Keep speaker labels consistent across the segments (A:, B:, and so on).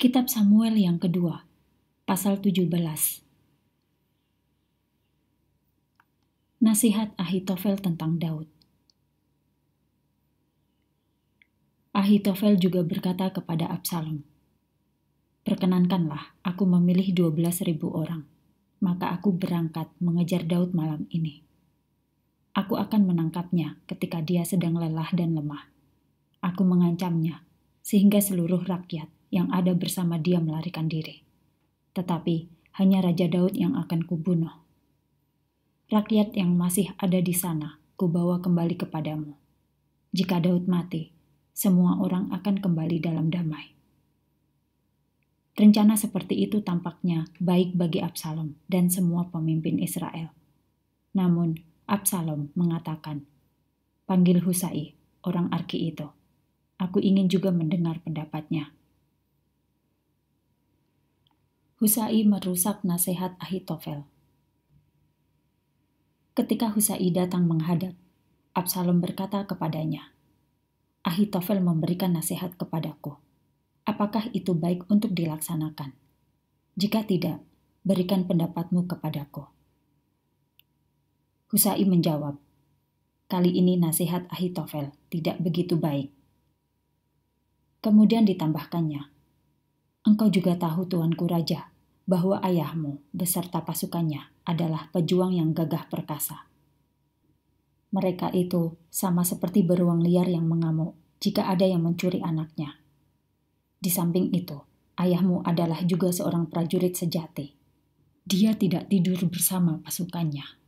A: Kitab Samuel yang kedua, pasal 17. Nasihat Ahitofel tentang Daud. Ahitofel juga berkata kepada Absalom, "Perkenankanlah aku memilih 12.000 orang, maka aku berangkat mengejar Daud malam ini. Aku akan menangkapnya ketika dia sedang lelah dan lemah. Aku mengancamnya, sehingga seluruh rakyat yang ada bersama dia melarikan diri. Tetapi hanya Raja Daud yang akan kubunuh. Rakyat yang masih ada di sana kubawa kembali kepadamu. Jika Daud mati, semua orang akan kembali dalam damai." Rencana seperti itu tampaknya baik bagi Absalom dan semua pemimpin Israel. Namun Absalom mengatakan, "Panggil Husai, orang Arki itu. Aku ingin juga mendengar pendapatnya." Husai merusak nasihat Ahitofel. Ketika Husai datang menghadap, Absalom berkata kepadanya, "Ahitofel memberikan nasihat kepadaku. Apakah itu baik untuk dilaksanakan? Jika tidak, berikan pendapatmu kepadaku." Husai menjawab, "Kali ini nasihat Ahitofel tidak begitu baik." Kemudian ditambahkannya, "Engkau juga tahu, tuanku raja, bahwa ayahmu beserta pasukannya adalah pejuang yang gagah perkasa. Mereka itu sama seperti beruang liar yang mengamuk jika ada yang mencuri anaknya. Di samping itu, ayahmu adalah juga seorang prajurit sejati. Dia tidak tidur bersama pasukannya.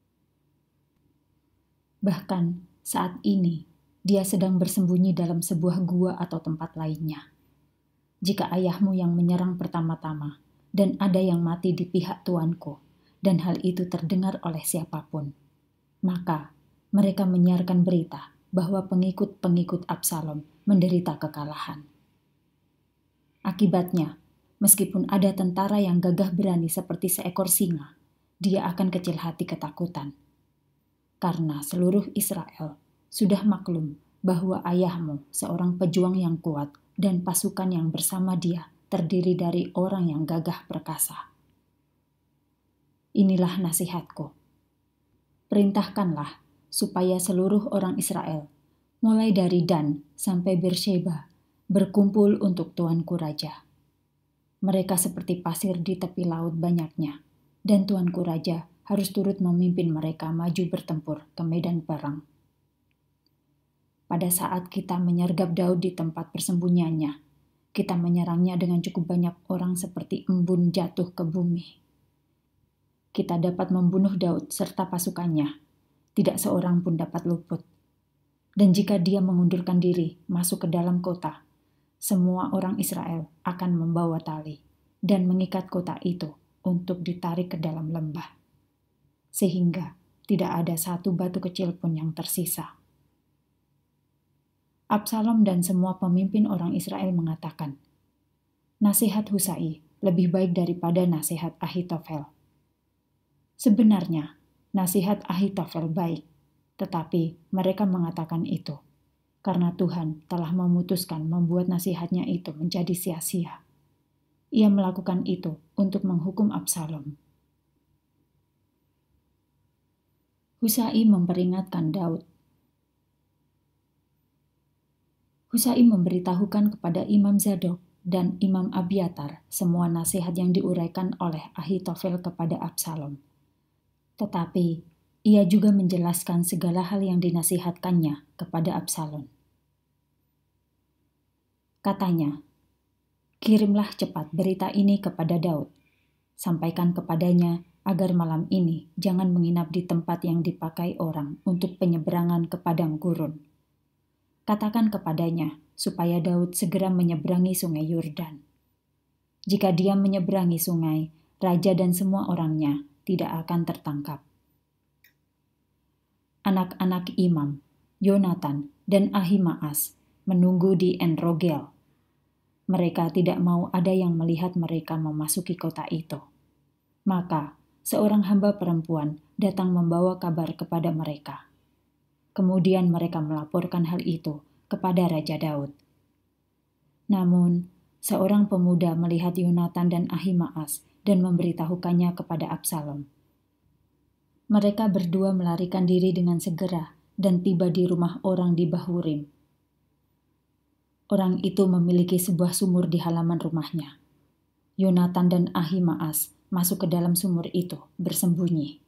A: Bahkan saat ini, dia sedang bersembunyi dalam sebuah gua atau tempat lainnya. Jika ayahmu yang menyerang pertama-tama, dan ada yang mati di pihak tuanku, dan hal itu terdengar oleh siapapun, maka mereka menyiarkan berita bahwa pengikut-pengikut Absalom menderita kekalahan. Akibatnya, meskipun ada tentara yang gagah berani seperti seekor singa, dia akan kecil hati ketakutan. Karena seluruh Israel sudah maklum bahwa ayahmu seorang pejuang yang kuat dan pasukan yang bersama dia terdiri dari orang yang gagah perkasa. Inilah nasihatku. Perintahkanlah supaya seluruh orang Israel, mulai dari Dan sampai Beersheba, berkumpul untuk tuanku raja. Mereka seperti pasir di tepi laut banyaknya, dan tuanku raja harus turut memimpin mereka maju bertempur ke medan perang. Pada saat kita menyergap Daud di tempat persembunyiannya, kita menyerangnya dengan cukup banyak orang seperti embun jatuh ke bumi. Kita dapat membunuh Daud serta pasukannya. Tidak seorang pun dapat luput. Dan jika dia mengundurkan diri masuk ke dalam kota, semua orang Israel akan membawa tali dan mengikat kota itu untuk ditarik ke dalam lembah, sehingga tidak ada satu batu kecil pun yang tersisa." Absalom dan semua pemimpin orang Israel mengatakan, nasihat Husai lebih baik daripada nasihat Ahitofel. Sebenarnya, nasihat Ahitofel baik, tetapi mereka mengatakan itu karena Tuhan telah memutuskan membuat nasihatnya itu menjadi sia-sia. Ia melakukan itu untuk menghukum Absalom. Husai memperingatkan Daud. Husai memberitahukan kepada Imam Zadok dan Imam Abiatar semua nasihat yang diuraikan oleh Ahitofel kepada Absalom. Tetapi ia juga menjelaskan segala hal yang dinasihatkannya kepada Absalom. Katanya, "Kirimlah cepat berita ini kepada Daud. Sampaikan kepadanya agar malam ini jangan menginap di tempat yang dipakai orang untuk penyeberangan ke padang gurun. Katakan kepadanya supaya Daud segera menyeberangi sungai Yordan. Jika dia menyeberangi sungai, raja dan semua orangnya tidak akan tertangkap." Anak-anak Imam, Yonatan dan Ahimaas menunggu di En-Rogel. Mereka tidak mau ada yang melihat mereka memasuki kota itu. Maka seorang hamba perempuan datang membawa kabar kepada mereka. Kemudian mereka melaporkan hal itu kepada Raja Daud. Namun seorang pemuda melihat Yonatan dan Ahimaas dan memberitahukannya kepada Absalom. Mereka berdua melarikan diri dengan segera dan tiba di rumah orang di Bahurim. Orang itu memiliki sebuah sumur di halaman rumahnya. Yonatan dan Ahimaas masuk ke dalam sumur itu bersembunyi.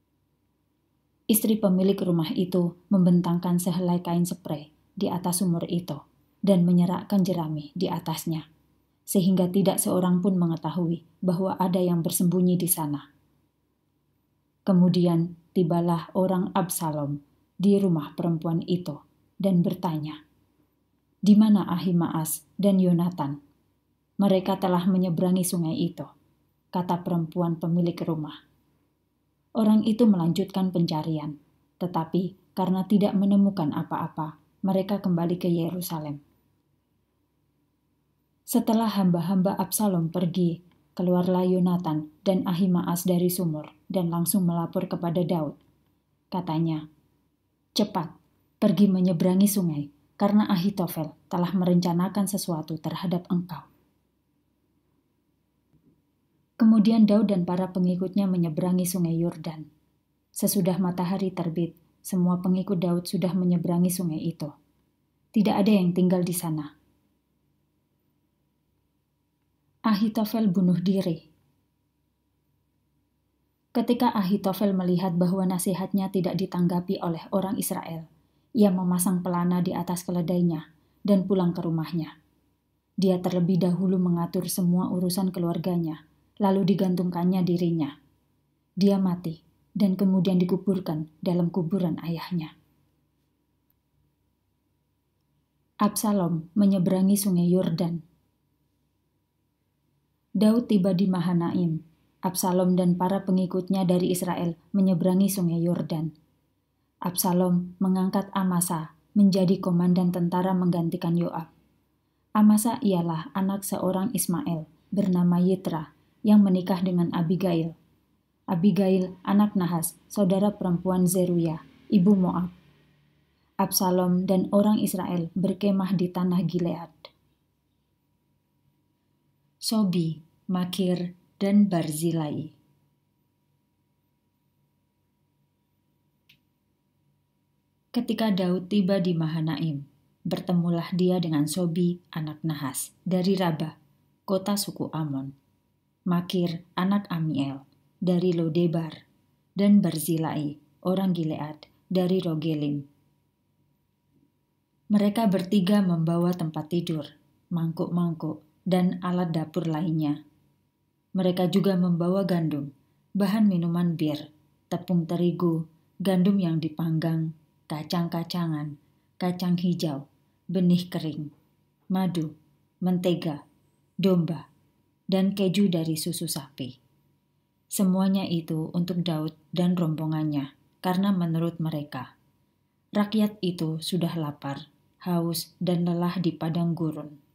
A: Istri pemilik rumah itu membentangkan sehelai kain sprei di atas sumur itu dan menyerakkan jerami di atasnya, sehingga tidak seorang pun mengetahui bahwa ada yang bersembunyi di sana. Kemudian tibalah orang Absalom di rumah perempuan itu dan bertanya, "Di mana Ahimaas dan Yonatan?" "Mereka telah menyeberangi sungai itu," kata perempuan pemilik rumah. Orang itu melanjutkan pencarian, tetapi karena tidak menemukan apa-apa, mereka kembali ke Yerusalem. Setelah hamba-hamba Absalom pergi, keluarlah Yonatan dan Ahimaas dari sumur dan langsung melapor kepada Daud. Katanya, "Cepat, pergi menyeberangi sungai, karena Ahitofel telah merencanakan sesuatu terhadap engkau." Kemudian Daud dan para pengikutnya menyeberangi sungai Yordan. Sesudah matahari terbit, semua pengikut Daud sudah menyeberangi sungai itu. Tidak ada yang tinggal di sana. Ahitofel bunuh diri. Ketika Ahitofel melihat bahwa nasihatnya tidak ditanggapi oleh orang Israel, ia memasang pelana di atas keledainya dan pulang ke rumahnya. Dia terlebih dahulu mengatur semua urusan keluarganya, lalu digantungkannya dirinya. Dia mati dan kemudian dikuburkan dalam kuburan ayahnya. Absalom menyeberangi sungai Yordan. Daud tiba di Mahanaim. Absalom dan para pengikutnya dari Israel menyeberangi sungai Yordan. Absalom mengangkat Amasa menjadi komandan tentara menggantikan Yoab. Amasa ialah anak seorang Ismail bernama Yitra yang menikah dengan Abigail. Abigail anak Nahas, saudara perempuan Zeruya, ibu Moab. Absalom dan orang Israel berkemah di tanah Gilead. Sobi, Makir, dan Barzilai. Ketika Daud tiba di Mahanaim, bertemulah dia dengan Sobi, anak Nahas, dari Rabah, kota suku Amon. Makir, anak Amiel, dari Lodebar, dan Barzilai, orang Gilead, dari Rogelim. Mereka bertiga membawa tempat tidur, mangkuk-mangkuk, dan alat dapur lainnya. Mereka juga membawa gandum, bahan minuman bir, tepung terigu, gandum yang dipanggang, kacang-kacangan, kacang hijau, benih kering, madu, mentega, domba, dan keju dari susu sapi. Semuanya itu untuk Daud dan rombongannya, karena menurut mereka, rakyat itu sudah lapar, haus, dan lelah di padang gurun.